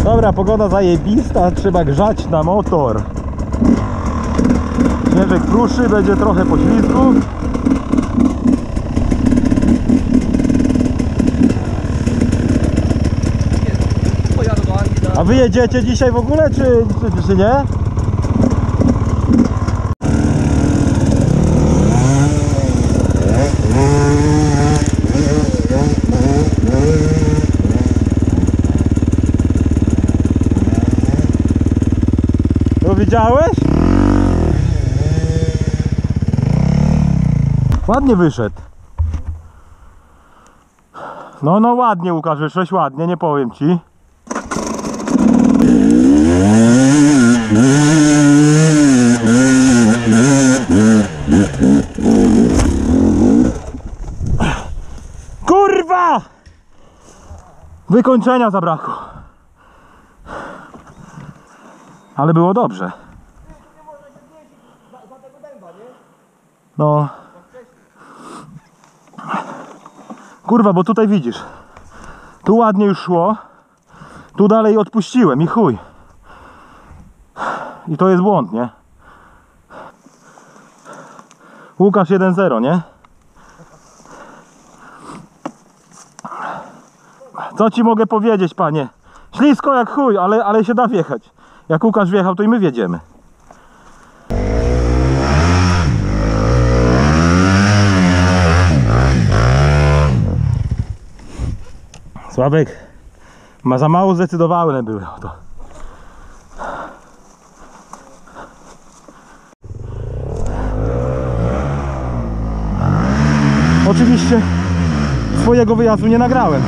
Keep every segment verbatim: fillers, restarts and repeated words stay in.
Dobra, pogoda zajebista, trzeba grzać na motor. Śnieżek pruszy, będzie trochę poślizgu. A wy jedziecie dzisiaj w ogóle, czy, czy, czy nie? To widziałeś? Ładnie wyszedł. No, no ładnie, Łukasz, wyszłeś ładnie, nie powiem ci. Kurwa! Wykończenia zabrakło. Ale było dobrze. No. Kurwa, bo tutaj widzisz. Tu ładnie już szło. Tu dalej odpuściłem i chuj. I to jest błąd, nie? Łukasz jeden zero, nie? Co ci mogę powiedzieć, panie? Ślisko jak chuj, ale, ale się da wjechać. Jak Łukasz wjechał, to i my wjedziemy. Sławek, ma za mało zdecydowane były o to. Oczywiście swojego wyjazdu nie nagrałem.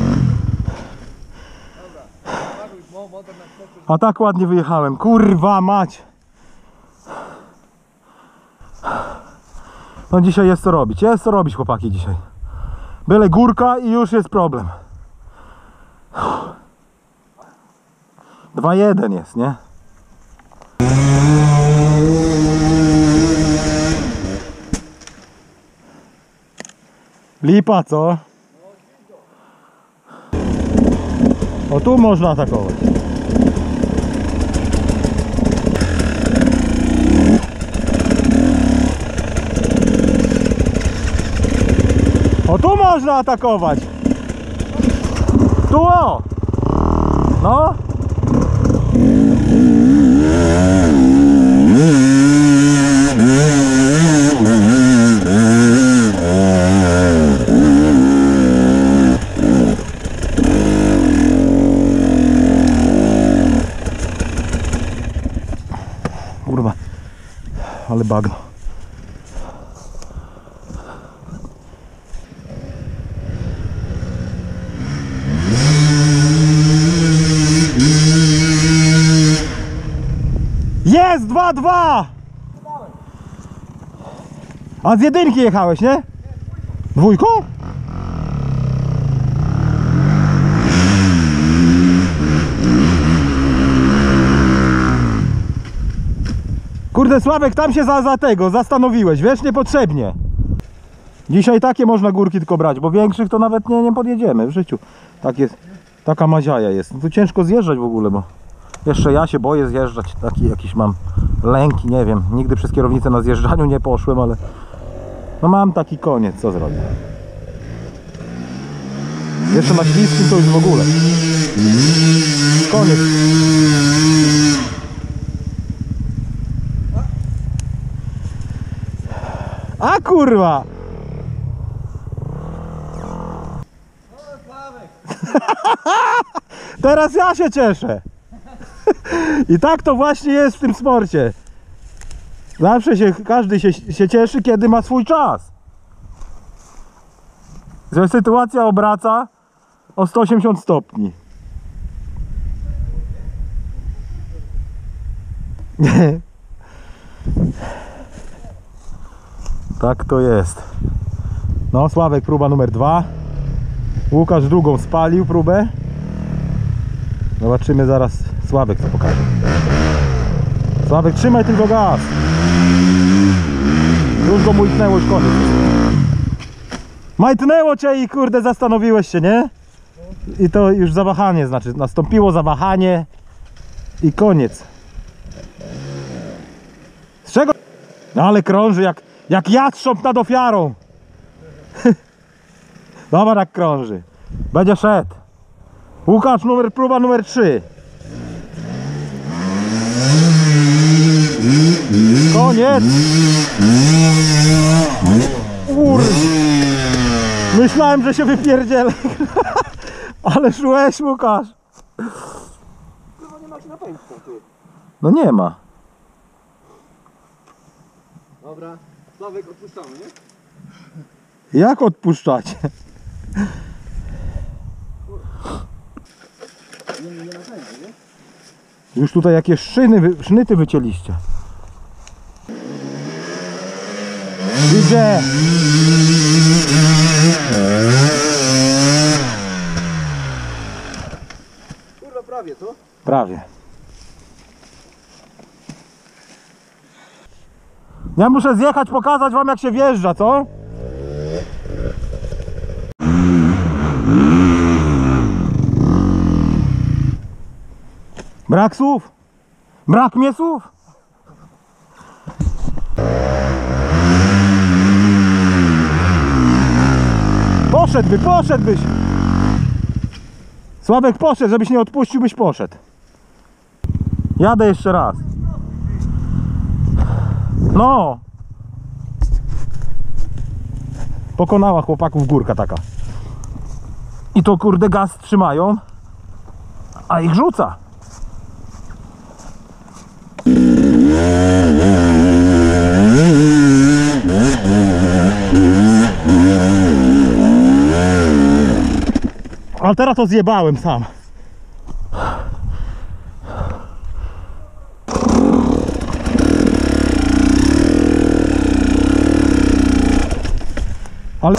A tak ładnie wyjechałem, kurwa mać. No dzisiaj jest co robić, jest co robić, chłopaki, dzisiaj. Byle górka i już jest problem. dwa jeden jest, nie? Lipa, co? O, tu można atakować. O, tu można atakować. Tu, o! No. Kurwa, ale bagno. Jest dwa dwa! A z jedynki jechałeś, nie? Dwójką? Kurde, Sławek, tam się za, za tego zastanowiłeś, wiesz, niepotrzebnie. Dzisiaj takie można górki tylko brać, bo większych to nawet nie, nie podjedziemy w życiu. Tak jest, taka maziaja jest. No tu ciężko zjeżdżać w ogóle, bo jeszcze ja się boję zjeżdżać. Taki jakiś mam lęki, nie wiem. Nigdy przez kierownicę na zjeżdżaniu nie poszłem, ale no mam taki koniec, co zrobię. Jeszcze na śliskim to już w ogóle. Koniec. A kurwa! Teraz ja się cieszę. I tak to właśnie jest w tym sporcie. Zawsze się, każdy się, się cieszy, kiedy ma swój czas. Że sytuacja obraca o sto osiemdziesiąt stopni. Tak to jest. No, Sławek próba numer dwa. Łukasz drugą spalił próbę. Zobaczymy zaraz, Sławek co pokaże. Sławek, trzymaj tylko gaz. Już go majtnęło, już koniec. Majtnęło cię i kurde zastanowiłeś się, nie? I to już zawahanie, znaczy nastąpiło zawahanie i koniec. Z czego? No ale krąży jak, jak jastrząb nad ofiarą. Dobra, tak krąży. Będzie szedł. Łukasz, numer, próba numer trzy. Koniec. Ur. Myślałem, że się wypierdzielę. Ale szłeś, Łukasz. Chyba nie macie napędźca, ty. No nie ma. Dobra, Sławek, odpuszczamy, nie? Jak odpuszczacie? Nie, nie napędzi, nie? Już tutaj jakieś szyny, wy- sznyty wycięliście. Idzie. Kurwa, prawie, co? Prawie. Ja muszę zjechać, pokazać wam jak się wjeżdża, co? Brak słów? Brak mnie słów? Poszedłby, poszedłbyś! Sławek, poszedł, żebyś nie odpuścił, byś poszedł. Jadę jeszcze raz. No! Pokonała chłopaków górka taka. I to kurde gaz trzymają, a ich rzuca. Ale teraz to zjebałem sam. Ale...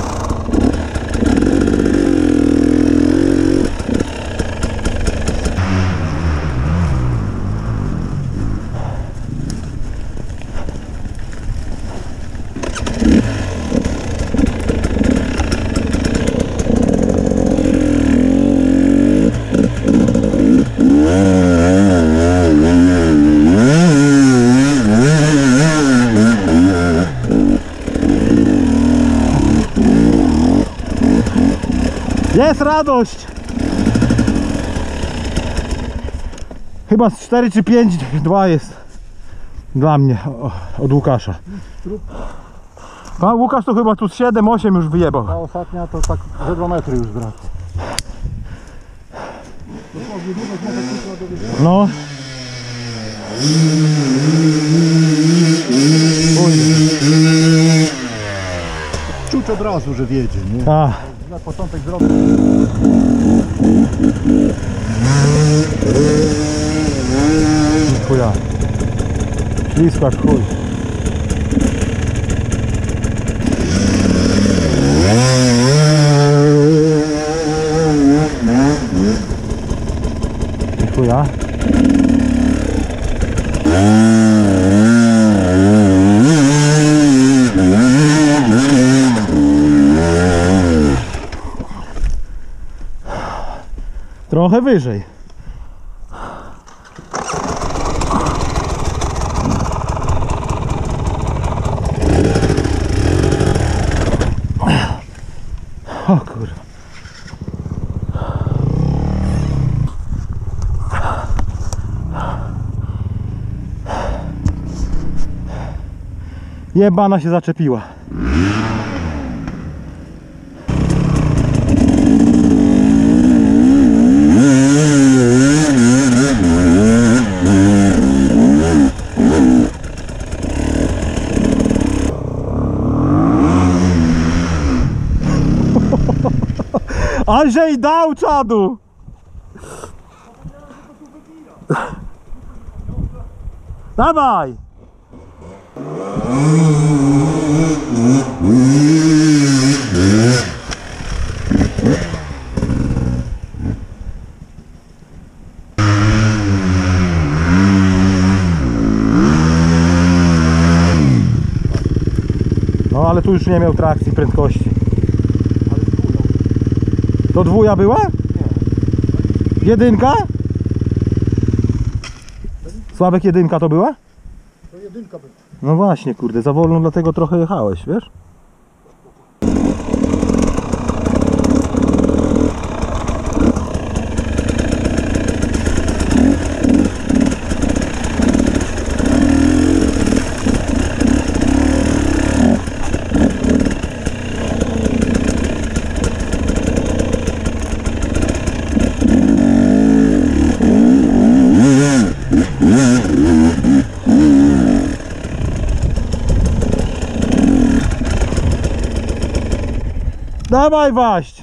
Jest radość! Chyba z cztery czy pięć, dwa jest dla mnie o, od Łukasza. A Łukasz to chyba tu z siedem osiem już wyjebał. Ta ostatnia to tak ze dwa metry już brakło. No. Czuć od razu, że wiedzie, nie? A. Na początek zrobił. Chuja. Ślisko jak chuj. Chuja. Trochę wyżej. O kurwa. Jebana się zaczepiła. Andrzej dał czadu! Dawaj! No ale tu już nie miał trakcji, prędkości. To dwuja była? Nie. Jedynka? Sławek, jedynka to była? To jedynka była. No właśnie, kurde, za wolno, dlatego trochę jechałeś, wiesz? Dawaj, Waść!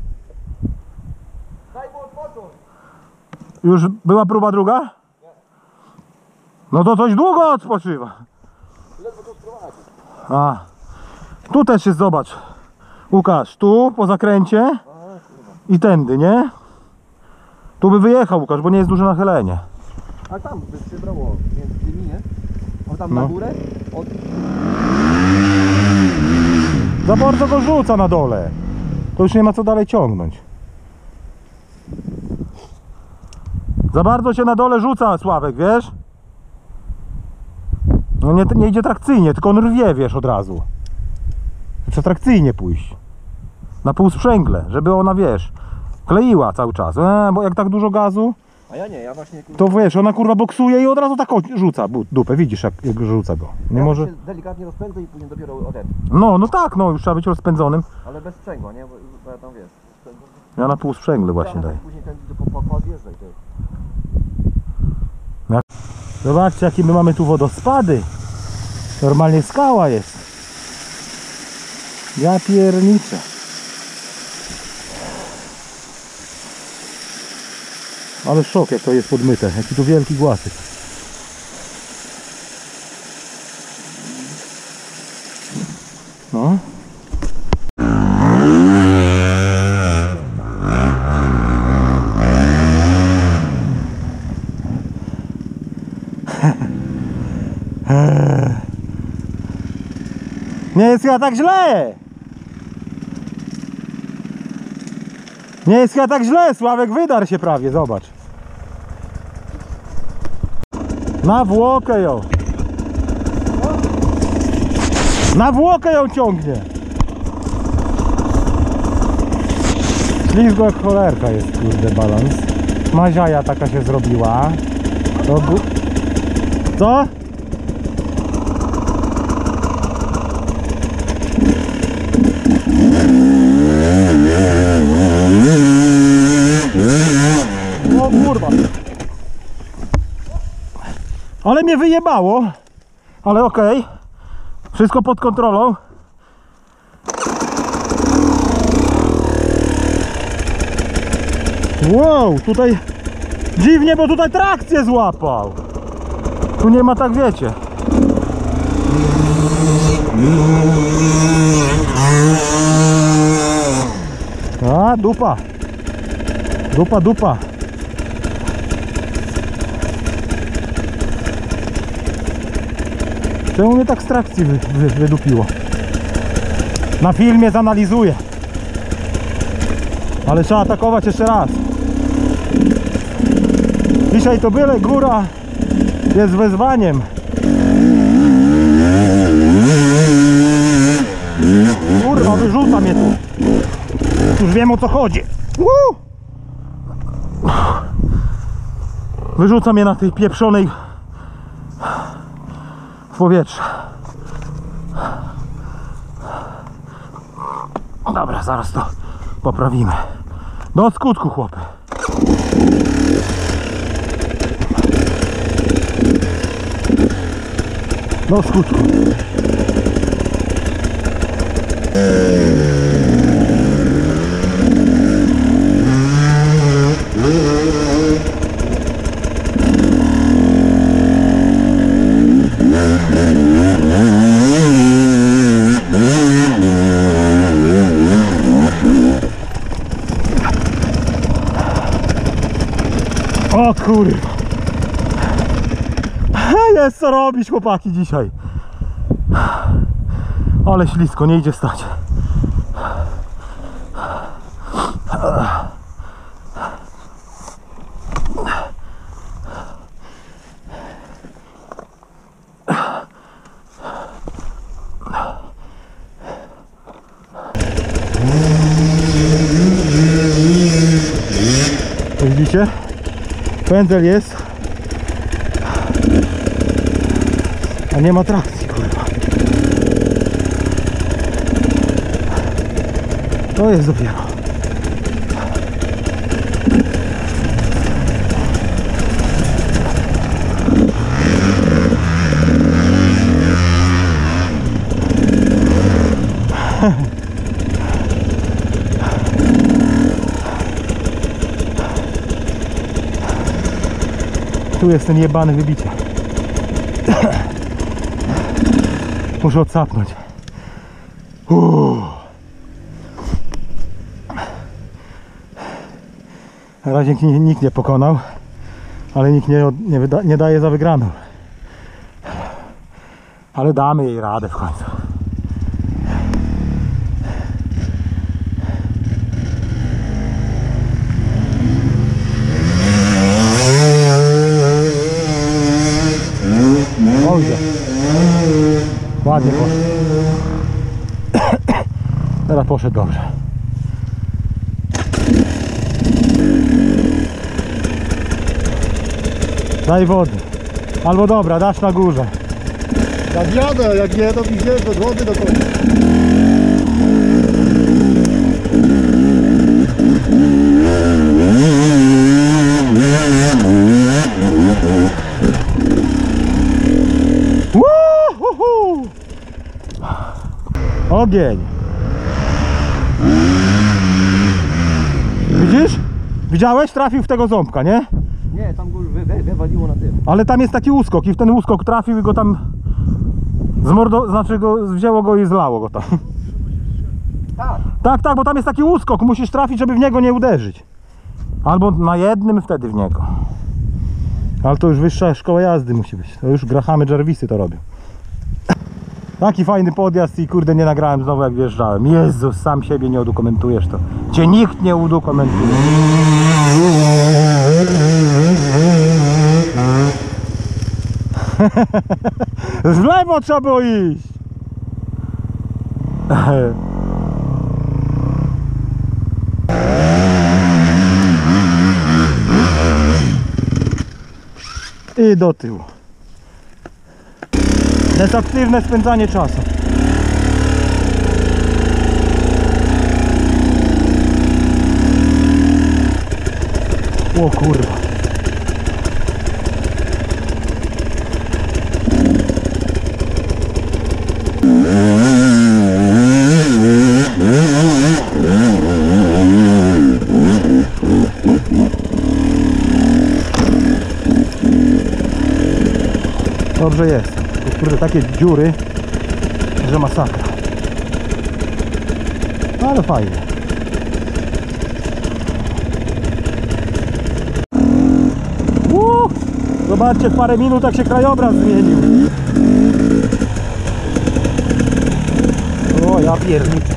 Daj mu odpocząć. Już była próba druga? No to coś długo odpoczywa. Ledwo to sprowadzi. A, tu też jest, zobacz. Łukasz, tu po zakręcie i tędy, nie? Tu by wyjechał, Łukasz, bo nie jest duże nachylenie. A tam by się brało między tymi, nie? O tam No. na górę? Od... Za bardzo go rzuca na dole. To już nie ma co dalej ciągnąć. Za bardzo się na dole rzuca, Sławek, wiesz? No nie, nie idzie trakcyjnie, tylko on rwie, wiesz, od razu. Trzeba trakcyjnie pójść. Na półsprzęgle, żeby ona, wiesz, kleiła cały czas. E, bo jak tak dużo gazu, A ja nie, ja właśnie... Kurwa, to wiesz, ona kurwa boksuje i od razu tak o, rzuca bu- dupę. Widzisz, jak, jak rzuca go. Nie ja może... się delikatnie rozpędzę i później dopiero o ten. No, no tak, no już trzeba być rozpędzonym. Ale bez sprzęgła, nie? Bo, bo ja tam wiesz. Sprzęgło. Ja na półsprzęgle właśnie daję. Później ten do po, po, podjeżdżaj ty. Zobaczcie, jakie my mamy tu wodospady. Normalnie skała jest. Ja pierniczę. Ale szok, jak to jest podmyte. Jaki tu wielki głasek. No. Nie jest chyba tak źle! Nie jest chyba tak źle, Sławek, wydarł się prawie, zobacz. Na włokę ją. Na włokę ją ciągnie. Ślizgo jak cholerka jest, kurde, balans. Maziaja taka się zrobiła. To bu... Co? O kurwa. Ale mnie wyjebało. Ale okej. Wszystko pod kontrolą. Wow, tutaj dziwnie, bo tutaj trakcję złapał. Tu nie ma, tak wiecie. A, dupa. Dupa, dupa. Czemu mnie tak z trakcji wy, wy, wydupiło? Na filmie zanalizuję. Ale trzeba atakować jeszcze raz. Dzisiaj to byle góra jest wyzwaniem. Kurwa, wyrzuca mnie tu. Już wiem, o co chodzi. Woo! Wyrzuca mnie na tej pieprzonej w powietrze. Dobra, zaraz to poprawimy. Do skutku, chłopy. Do skutku. O kurwa. Jest co robić, chłopaki, dzisiaj. Ale ślisko, nie idzie stać. Pędzel jest. A nie ma trakcji, kurwa. To jest dopiero. Tu jest ten jebany wybicie. Muszę odsapnąć. Uuu. Na razie nikt nie pokonał, ale nikt nie, nie, wyda, nie daje za wygraną. Ale damy jej radę w końcu. Ojdzie. Ładnie poszedł. Teraz poszedł dobrze. Daj wody. Albo dobra, dasz na górze. Tak jadę, jak nie, to widzę bez wody do końca. Woo-hoo-hoo! Ogień. Widzisz? Widziałeś? Trafił w tego ząbka, nie? Nie, tam go już wy, wy, wywaliło na tym. Ale tam jest taki uskok i w ten uskok trafił i go tam zmordo... znaczy go wzięło go i zlało go tam. Tak. Tak, tak, bo tam jest taki uskok, musisz trafić, żeby w niego nie uderzyć. Albo na jednym, wtedy w niego. Ale to już wyższa szkoła jazdy musi być. To już Grahamy Jarvisy to robią. Taki fajny podjazd i kurde nie nagrałem znowu jak wjeżdżałem. Jezus, sam siebie nie udokumentujesz to. Cię nikt nie udokumentuje. W lewo trzeba było iść. I do tyłu. Jest aktywne spędzanie czasu. O kurwa. Dobrze jest. To kurde takie dziury, że masakra. No ale fajnie. Uuu, zobaczcie, w parę minut jak się krajobraz zmienił. O, ja pierniczę.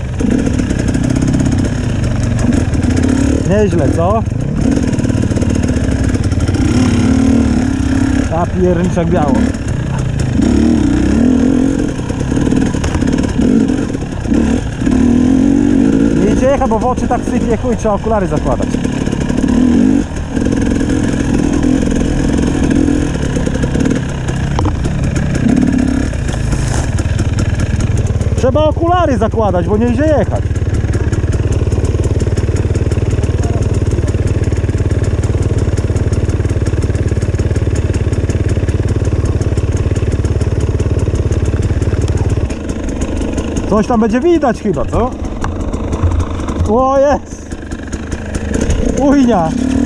Nieźle, co? Ja pierniczę jak biało. Nie idzie jechać, bo w oczy tak sypie, chuj, trzeba okulary zakładać. Trzeba okulary zakładać, bo nie idzie jechać. Coś tam będzie widać chyba, co? O, jest! Ujnia!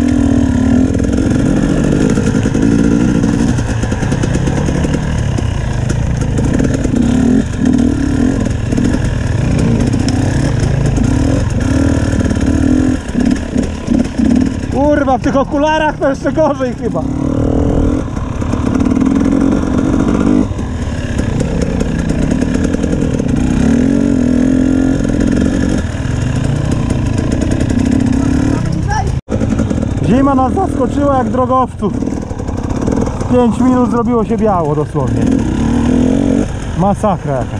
Kurwa, w tych okularach to jeszcze gorzej chyba. Zima nas zaskoczyła jak drogowców. pięć minut zrobiło się biało dosłownie. Masakra jakaś.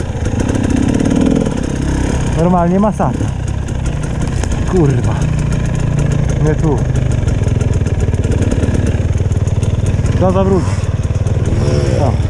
Normalnie masakra. Kurwa. Nie tu. Trzeba zawrócić. O.